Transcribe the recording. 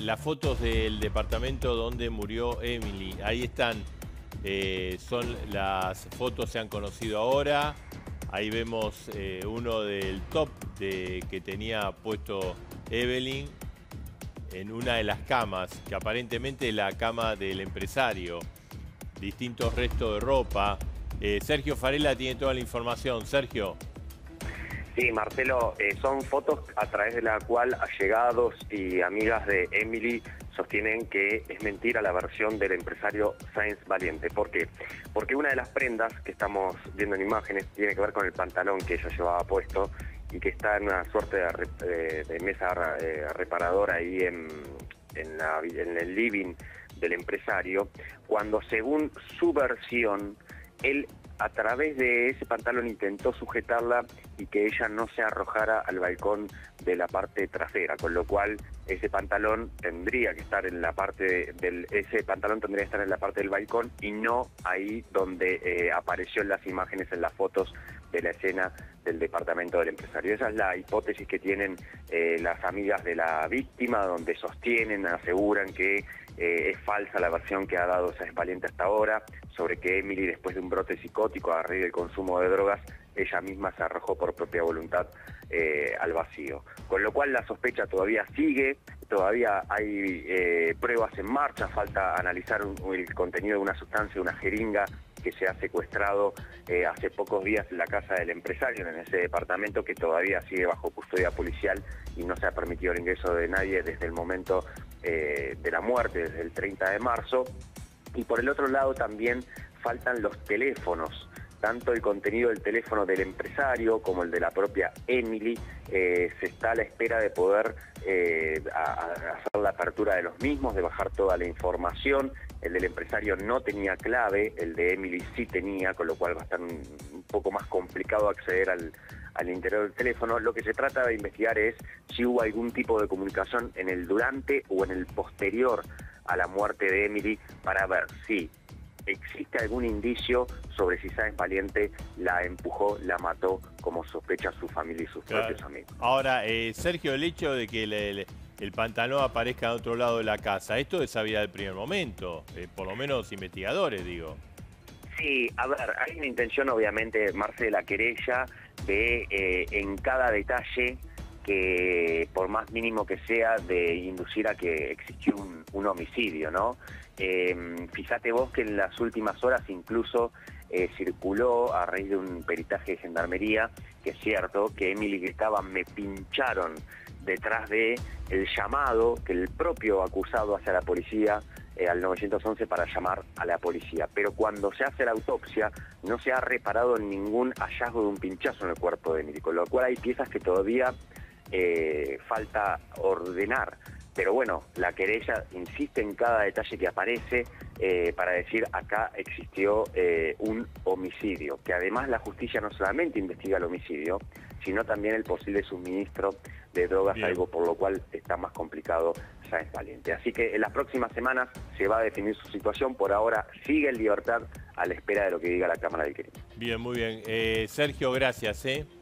las fotos del departamento donde murió Emily. Ahí están. Son las fotos, se han conocido ahora. Ahí vemos uno del top que tenía puesto Evelyn en una de las camas, que aparentemente es la cama del empresario. Distintos restos de ropa. Sergio Farela tiene toda la información. Sergio. Sí, Marcelo, son fotos a través de la cual allegados y amigas de Emily sostienen que es mentira la versión del empresario Sáenz Valiente. ¿Por qué? Porque una de las prendas que estamos viendo en imágenes tiene que ver con el pantalón que ella llevaba puesto y que está en una suerte de mesa reparadora ahí en el living del empresario, cuando según su versión, él a través de ese pantalón intentó sujetarla y que ella no se arrojara al balcón de la parte trasera, con lo cual ese pantalón tendría que estar en la parte del balcón y no ahí donde apareció en las imágenes, en las fotos de la escena del departamento del empresario. Esa es la hipótesis que tienen las amigas de la víctima, donde sostienen, aseguran que es falsa la versión que ha dado Sáenz Valiente hasta ahora, sobre que Emily, después de un brote psicótico a raíz del consumo de drogas, ella misma se arrojó por propia voluntad al vacío. Con lo cual la sospecha todavía sigue, todavía hay pruebas en marcha, falta analizar el contenido de una sustancia, una jeringa que se ha secuestrado hace pocos días en la casa del empresario, en ese departamento que todavía sigue bajo custodia policial y no se ha permitido el ingreso de nadie desde el momento de la muerte, desde el 30 de marzo. Y por el otro lado también faltan los teléfonos, tanto el contenido del teléfono del empresario como el de la propia Emily. Se está a la espera de poder hacer la apertura de los mismos, de bajar toda la información. El del empresario no tenía clave, el de Emily sí tenía, con lo cual va a estar un poco más complicado acceder al interior del teléfono. Lo que se trata de investigar es si hubo algún tipo de comunicación en el durante o en el posterior a la muerte de Emily, para ver si existe algún indicio sobre si Sáenz Valiente la empujó, la mató, como sospecha su familia y sus propios amigos. Ahora, Sergio, el hecho de que el pantalón aparezca en otro lado de la casa, esto es sabía del primer momento, por lo menos investigadores, digo. Sí, a ver, hay una intención obviamente, Marce, de la querella, de en cada detalle, que por más mínimo que sea, de inducir a que existió un homicidio, ¿no? Fíjate vos que en las últimas horas incluso circuló, a raíz de un peritaje de gendarmería, que es cierto, que Emily gritaba "me pincharon", detrás de el llamado que el propio acusado hace a la policía, al 911, para llamar a la policía. Pero cuando se hace la autopsia no se ha reparado en ningún hallazgo de un pinchazo en el cuerpo de Emily, con lo cual hay piezas que todavía falta ordenar. Pero bueno, la querella insiste en cada detalle que aparece para decir acá existió un homicidio, que además la justicia no solamente investiga el homicidio, sino también el posible suministro de drogas, Bien. Algo por lo cual está más complicado Sáenz Valiente. Así que en las próximas semanas se va a definir su situación. Por ahora sigue en libertad a la espera de lo que diga la Cámara del Crimen. Bien, muy bien. Sergio, gracias.